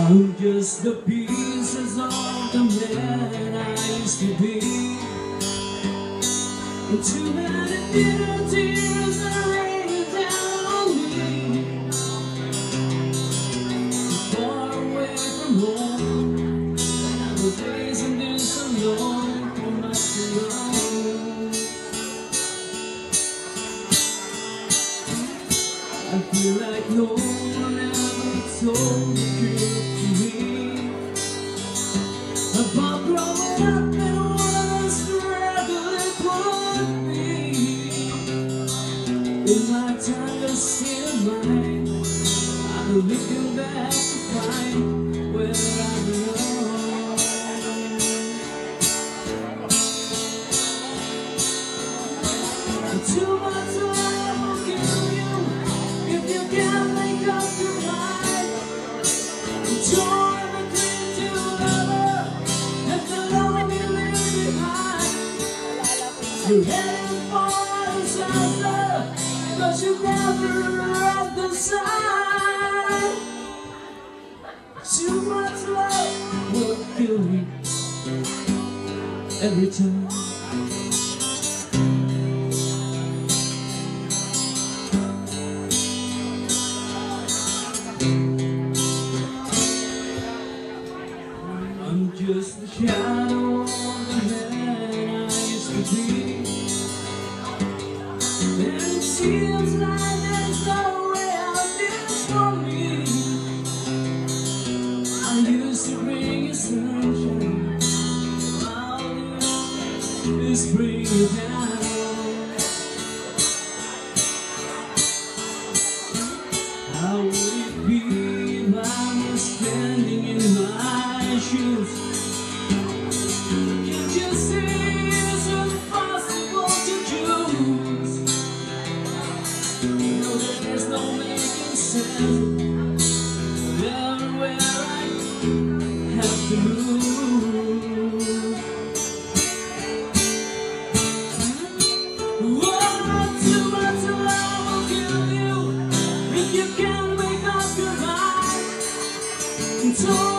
I'm just the pieces of the man I used to be, and too many bitter tears are raining down on me. Far away from home, and the days have been so long, for much too long. I feel like no one ever told the truth to me about growing up and what a struggle it would be. In my time to steal mine, I'm looking back to find where I belong. Too much love will kill you if you can't make up your mind. Join the dream to lover, and the love you leave behind. You're heading for disaster, but you never read the sign. Too much love will kill you every time. I'm just the shadow of the man I used to be, and it seems like there's no way out this for me. I used to bring you sunshine, all this bring you down. How would it be if I was standing in my shoes? Can't you see it's impossible to choose? You know there's no making sense. Everywhere I have to move. Oh, too much love will kill you if you can't make up your mind.